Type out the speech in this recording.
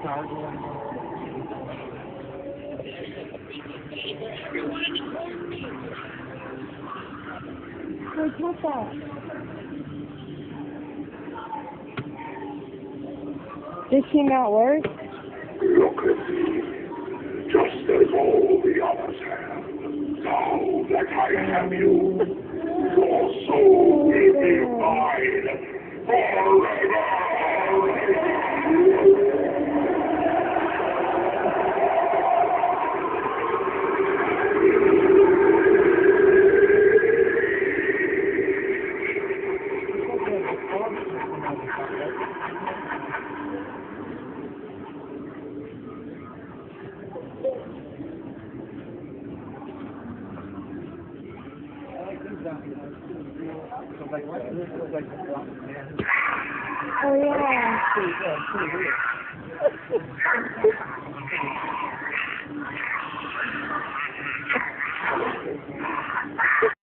What's that? Did she not work? Look at me, just as all the others have. Now that I have you, your soul will be mine forever. Oh yeah.